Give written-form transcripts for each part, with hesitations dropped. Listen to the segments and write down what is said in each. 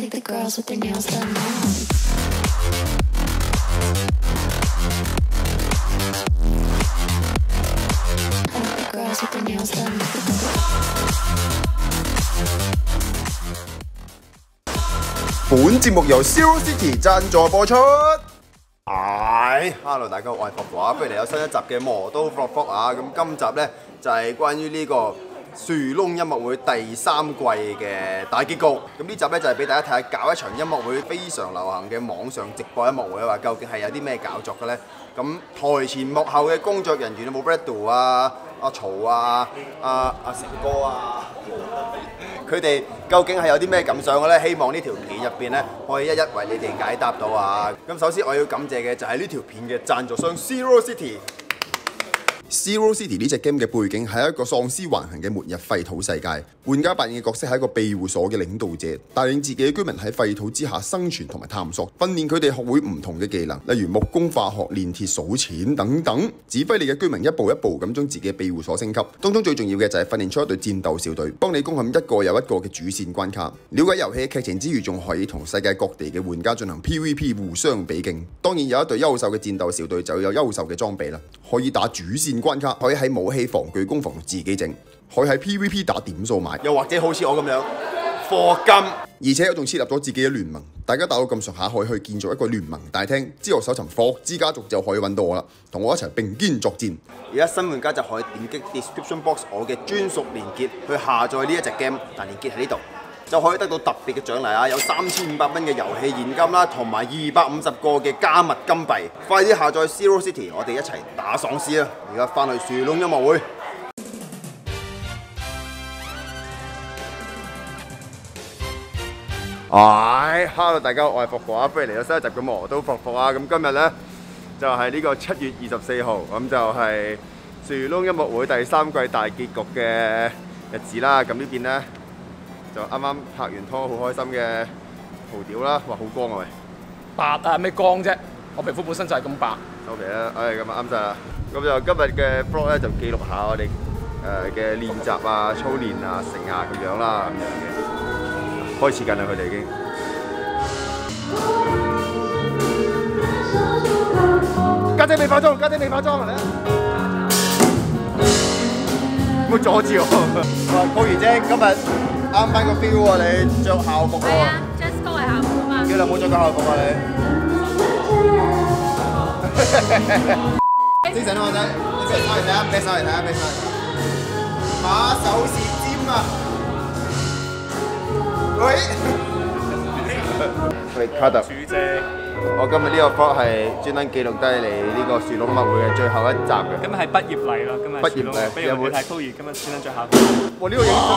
think the girls with their nails done now. I think the girls with their nails done. 本節目由 Zero City 贊助播出。Hello 大家好，我係霍哥啊，不如嚟有新一集嘅磨刀霍霍啊！咁今集呢，就係關於呢個樹窿音樂會第3季嘅大結局。咁呢集呢，就係俾大家睇下搞一場音樂會非常流行嘅網上直播音樂會啊，話究竟係有啲咩搞作嘅呢？咁台前幕後嘅工作人員有冇 Brado 啊、阿曹啊、阿成哥啊？佢哋究竟係有啲咩感想嘅呢？希望呢條片入邊呢，可以一一為你哋解答到啊！咁首先我要感謝嘅就係呢條片嘅贊助商 Zero City。Zero City 呢隻 game 嘅背景係一個喪屍橫行嘅末日廢土世界，玩家扮演嘅角色係一個庇護所嘅領導者，帶領自己嘅居民喺廢土之下生存同埋探索，訓練佢哋學會唔同嘅技能，例如木工、化學、煉鐵、數錢等等，指揮你嘅居民一步一步咁將自己嘅庇護所升級。當中最重要嘅就係訓練出一隊戰鬥小隊，幫你攻陷一個又一個嘅主線關卡。了解遊戲劇情之餘，仲可以同世界各地嘅玩家進行 PVP 互相比勁。當然有一隊優秀嘅戰鬥小隊就有優秀嘅裝備啦，可以打主線關卡，可以喺武器、防具、攻防自己整，可以喺 PVP 打點數買，又或者好似我咁樣課金，而且我仲設立咗自己嘅聯盟，大家打到咁上下可以去建造一個聯盟大廳，之後搜尋霍之家族就可以揾到我啦，同我一齊並肩作戰。而家新玩家就可以點擊 description box 我嘅專屬連結去下載呢一隻 game，但連結喺呢度。就可以得到特別嘅獎勵啊！有3500蚊嘅遊戲現金啦，同埋250個嘅加密金幣。快啲下載 Zero City， 我哋一齊打喪屍啊！而家翻去樹窿音樂會。Hello 大家好，我係霍哥啊，不如嚟到新一集嘅磨刀霍霍啊！咁今日呢，就係呢個7月24號，咁就係樹窿音樂會第3季大結局嘅日子啦。咁呢邊呢，就啱啱拍完拖，好開心嘅蒲屌啦！哇，好光啊喂！ 白啊，咩光啫？我皮膚本身就係咁白。 收皮啦，咁啊啱晒啦。咁就今日嘅 vlog 咧就記錄下我哋嘅練習啊、操練啊、成啊咁樣啦，咁樣嘅。開始緊啦，佢哋已經。家姐未化妝，家姐未化妝嚟啊！唔好阻止我。高兒姐今日啱翻個 feel 喎，你着校服喎。係啊 ，dress code 係校服啊嘛。幾耐冇着過校服啊你？精神啊我仔，一齊手嚟睇下，俾手嚟睇下，俾手。馬手是尖啊！喂。喂 ，cut 啊！主姐。我今日呢個 vlog 係專登記錄低你呢個樹窿音樂會嘅最後一集嘅。 今日係畢業禮咯，今日畢業禮有冇睇 Koey 今日專登着校服？ 哇！呢個影相，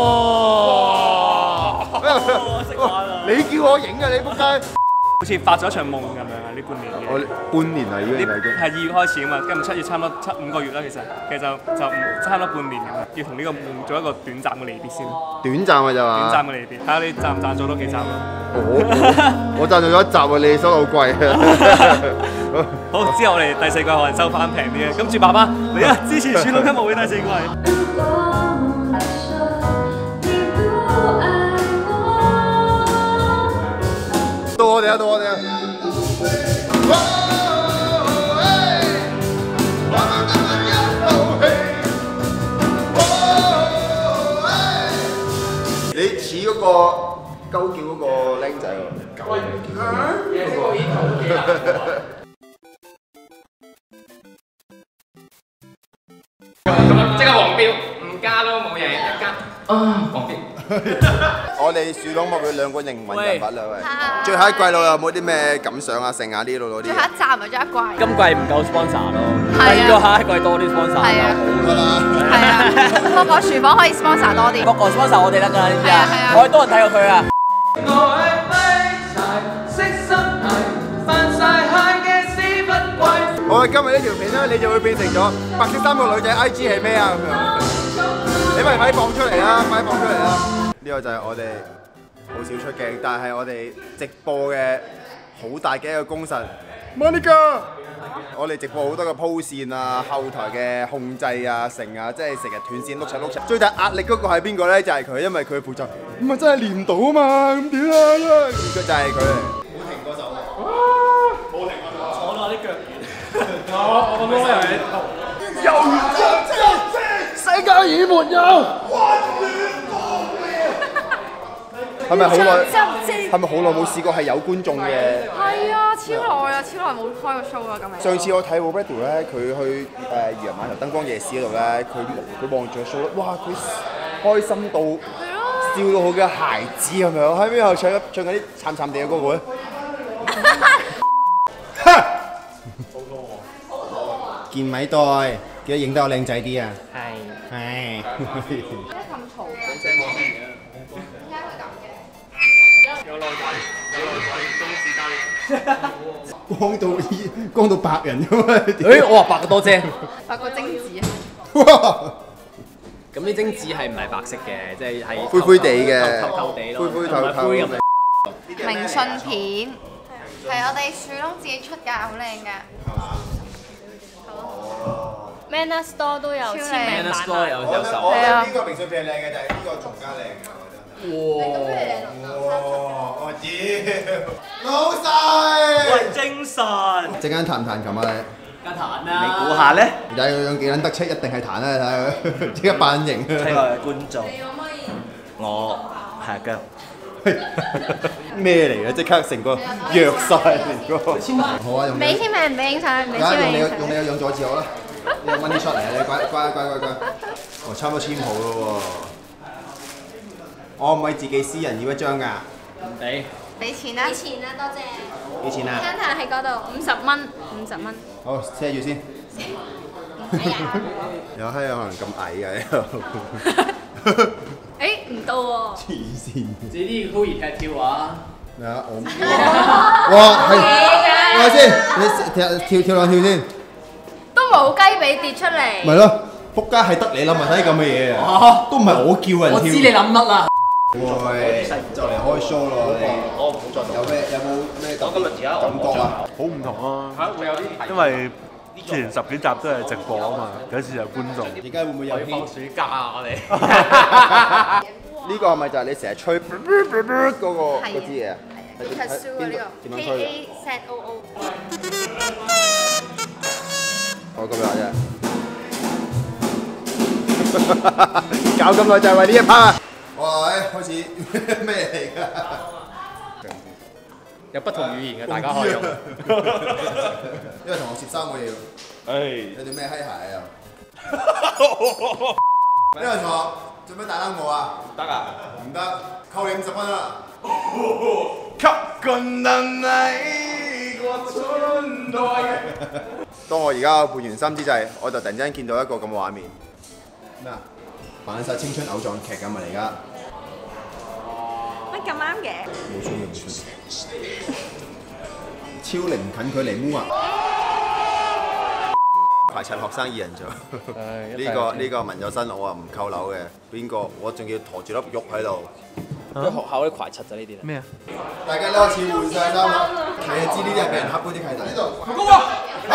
你叫我影嘅，你仆街！ 好似發咗一場夢咁樣啊！呢半年嘅。 我半年啦已經。 係2月開始啊嘛，跟住7月差唔多5個月啦，其實就差唔多半年咁啦，要同呢個夢做一個短暫嘅離別先。 短暫嘅咋嘛？ 短暫嘅離別，睇下你贊唔贊做多幾集咯。 我贊助咗1集啊，你收到好貴啊！ 好，之後我哋第4季可能收翻平啲嘅，咁住爸爸嚟啊！支持樹窿音樂會第4季。到我哋啊！到我哋啊！你似嗰個鳩叫嗰個僆仔喎。 即刻黃標，唔加都冇嘢，一加黃標。 我哋樹窿音樂會2個靈魂人物啦喂，最後一季咯，有冇啲咩感想啊？剩下呢度嗰啲。 最後一集咪最後一季。 今季唔夠 sponsor 咯， 係啊， 應該下一季多啲 sponsor 係啊， 好㗎啦。 係啊，個個廚房可以 sponsor 多啲。 個個 sponsor 我哋得㗎啦，知唔知啊？我哋多人睇過佢啊。 好啊，今日呢條片咧，你就會變成咗白色衫個女仔 IG 係咩啊咁樣。你咪快放出嚟啦，快放出嚟啦！呢個就係我哋好少出鏡，但係我哋直播嘅好大嘅一個功臣 Monica。我哋直播好多嘅鋪線啊、後台嘅控制啊、成啊，即係成日斷線碌柒碌柒。最大壓力嗰個係邊個咧？就係佢，因為佢負責唔係真係練唔到啊嘛，咁點啊？ 個就係佢嚟。冇停過手啊！冇停過手。 坐落啲腳我個魔又喺度。 有緣相知，世界已沒有溫暖過咩？係咪好耐？係咪好耐冇試過係有觀眾嘅？ 係啊，超耐啊，超耐冇開過 show 啊咁樣。 上次我睇 Roberto 咧，佢去漁人碼頭燈光夜市嗰度咧，佢望住個 show 咧，哇！佢開心到笑到好嘅孩子咁樣，喺邊度唱緊啲慘慘地嘅歌咧？健米袋，記得影得我靚仔啲啊！係。 點解咁嘈嘅？點解會咁嘅？ 有內鬼，中士光到白人咁啊！ 我話白過多啫。 發個精子啊！ 哇！ 咁啲精子係唔係白色嘅？即係灰灰地嘅， 透透地咯， 灰灰透透灰咁。 明信片係我哋樹窿自己出㗎，好靚㗎。 Manner Store 都有簽名 Manner 版 Store 有售。 我覺得呢個明信片係靚嘅，但係呢個仲加靚嘅，我覺得。哇！我知，老細。 喂，精神。 陣間彈唔彈琴啊你？ 梗彈啦。 你估下咧？ 有樣幾撚得戚，一定係彈啦！你睇佢，即刻扮型。 睇我嘅觀眾。我係腳。 咩嚟嘅？即刻成個弱晒成個。好啊，用未簽名唔俾影相，未簽名影相。 用你個樣阻止我啦！你有 money 出嚟啊！你乖。我差唔多簽好咯喎。我唔係自己私人要一張㗎。 俾錢啦，多謝。 幾錢啊？ 餐台喺嗰度，50蚊。 好，車住先。有閪有可能咁矮嘅喺度。 誒，唔到喎。 黐線。 自己好熱嘅跳啊！ 咩啊？我哇係，係咪先？你跳兩跳先。 都冇雞髀跌出嚟。 咪咯，仆街係得你諗埋睇咁嘅嘢啊！都唔係我叫人跳。 我知你諗乜啦。 喂，就嚟開 show 咯你。有冇咩感覺啊？ 好唔同啊！ 會有啲因為之前10幾集都係直播啊嘛，有一次就觀眾。 而家會唔會有放暑假啊？我哋呢個係咪就係你成日吹嗰支嘢啊？ 特殊啊呢個點樣吹嘅？ KAZOO。 我今日啫，搞咁耐就係為呢一 part 啊！哇！開始咩嚟㗎？ 有不同語言嘅，大家可以用。 因為同學攝衫我要。 唉， 你對咩閪鞋啊？呢個同學做咩打冷我啊？ 得啊！ 唔得，扣你50分啊！當我而家換完衫之際，我就突然之間見到一個咁嘅畫面。咩啊？扮晒青春偶像劇咁啊！而家乜咁啱嘅？ 冇錯冇錯，超零近距離摸啊！排齊學生2人做，呢個紋咗身，我話唔扣樓嘅，邊個？我仲要陀住粒肉喺度。 啲學校啲攜柒就呢啲啦。 咩啊？ 大家都開始換晒衫啦，你就知呢啲係俾人恰嗰啲契弟。呢度高啊！嚇！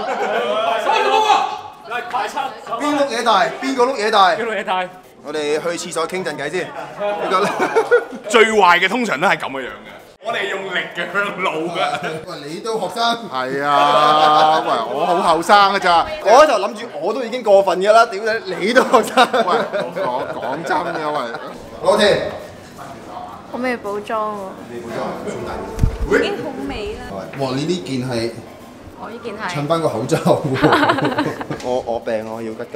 快出！ 邊碌嘢大？邊個碌嘢大？ 邊度嘢大？ 我哋去廁所傾陣偈先。呢個最壞嘅通常都係咁嘅樣嘅，我哋用力嘅向路嘅。 喂，你都學生？ 係啊，喂，我好後生㗎咋。 我喺度諗住我都已經過分㗎啦，屌你都學生。 喂，講真嘅喂。 攞條。 好未補妝喎， 你補妝算大件。 已經好美啦。 哇！你呢件係我呢件係襯翻個口罩喎。我病我要吉吉。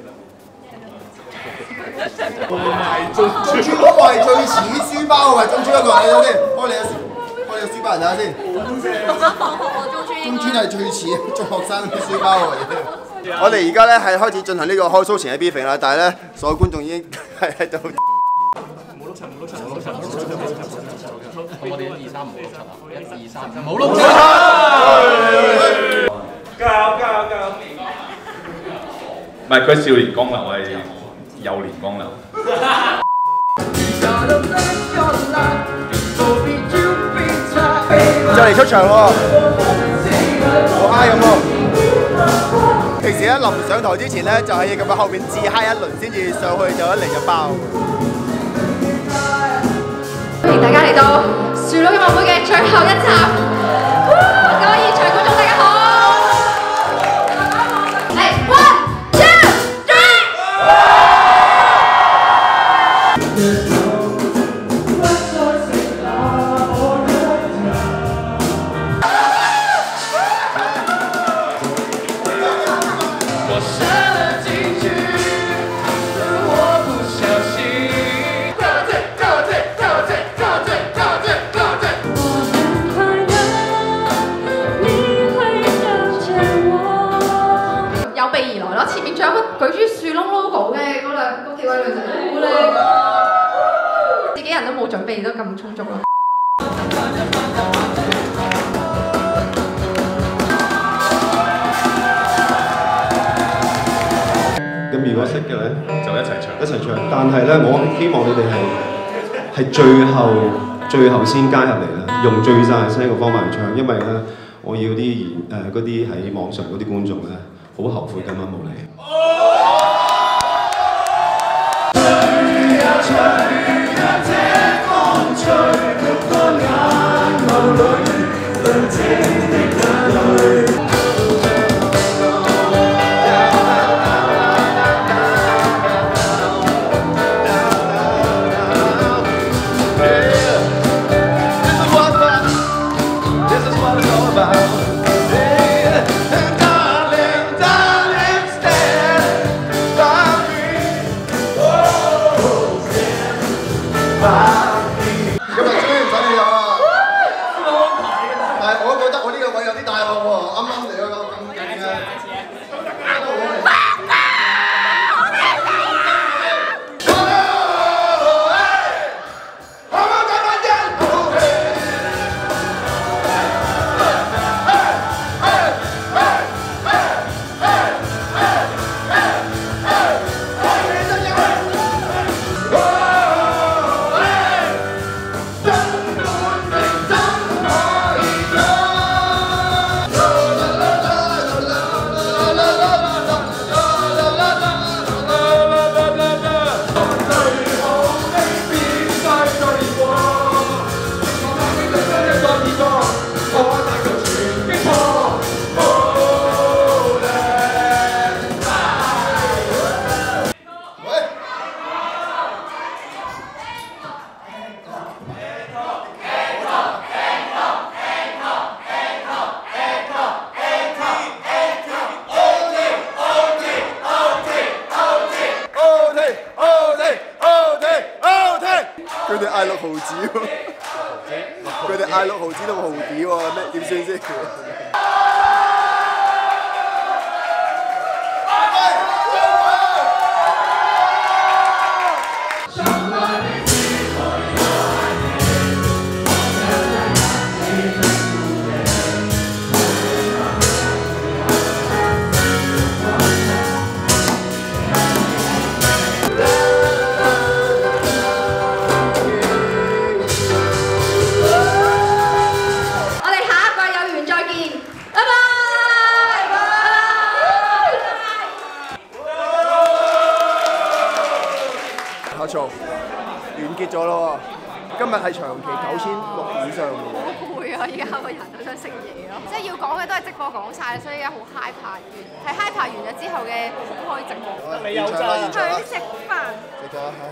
中村嗰個係最似書包嘅，中村一個你睇先，開你個書包人睇下先。中村係最似中學生啲書包喎。我哋而家咧係開始進行呢個開 show 前嘅 briefing 啦，但係咧所有觀眾已經係喺度。 我哋1、2、3唔好碌柒啊！1、2、3唔好碌柒。 加油！ 唔係佢少年江流，我係幼年江流。 就嚟出場喎，好嗨咁喎！平時咧臨上台之前咧，就係要咁樣後面自嗨一輪先至上去，就一嚟就爆。 歡迎大家嚟到樹窿音樂準備都咁充足咯。 咁如果識嘅咧， 就一齊唱。 但係咧，我希望你哋係最後先加入嚟啦，用最大聲嘅方法去唱，因為咧，我要啲嗰啲喺網上嗰啲觀眾咧，好後悔今晚冇嚟。 佢哋嗌6毫子喎，佢哋嗌6毫子同毫子喎，咩點算先？ 考錯，完結咗咯喎！今日係長期9600以上嘅。 好攰啊！而家個人都想食嘢咯，即係要講嘅都係直播講晒，所以而家好 high 排完，係 high 排完咗之後嘅公開直播。 你有咋？ 去食飯。 食咗，唉，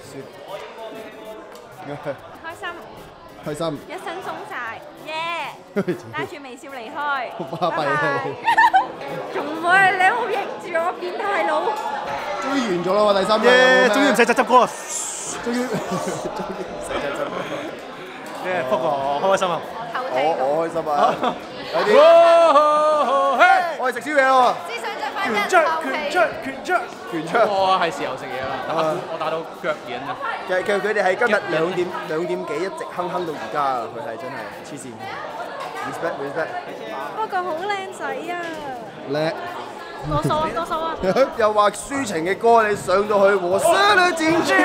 開心。 開心。 一身鬆晒，耶！帶住微笑離開。 巴閉你。 仲唔會你好認住我變態佬？ 終於完咗啦喎，第三日。 終於唔使執歌啦！ 終於唔使執歌。 福哥，開唔開心啊？ 我開心啊！有啲。我哋食宵夜咯喎。 只想着翻一拳出。 我係時候食嘢啦，我打到腳軟啊！ 其實佢哋係今日2點幾一直哼到而家啊！佢係真係黐線。respect。 不過好靚仔啊！ 叻。 多數啊！ 又話抒情嘅歌，你上咗去和聲女戰珠。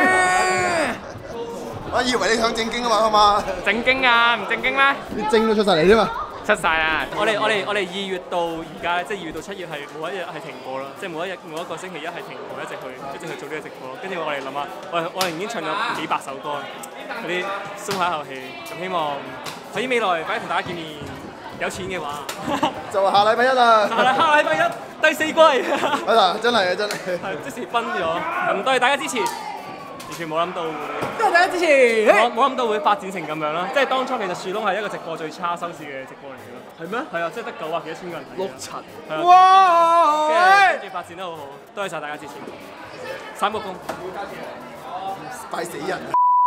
我以為你想正經啊嘛，係嘛？ 正經啊，唔正經咩？ 啲精都出晒嚟啫嘛！ 出晒啦！我哋2月到而家，即係2月到7月係冇一日係停過啦，即係每一個星期一係停過，一直去做呢個直播。跟住我哋諗下，我哋已經唱咗幾百首歌，嗰啲鬆下一口氣。咁希望喺未來快啲同大家見面。有錢嘅話， 就下禮拜一啦！ 下禮拜一第4季。 嗱，真係啊，真係。 係即時分咗，咁多謝大家支持，完全冇諗到會。 多謝大家支持。 冇諗到會發展成咁樣啦，即係當初其實樹窿係一個直播最差收視嘅直播嚟嘅咯。 係咩？ 係啊，即係得900幾千個人睇。 6,700。哇！ 跟住發展得好好，多謝晒大家支持。3個公。 快死人！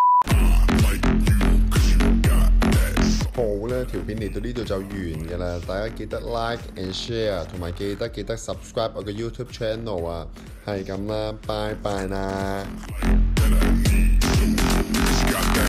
好啦，條片嚟到呢度就完㗎啦，大家記得 like and share， 同埋記得 subscribe 我嘅 YouTube channel 啊，係咁啦，拜拜啦。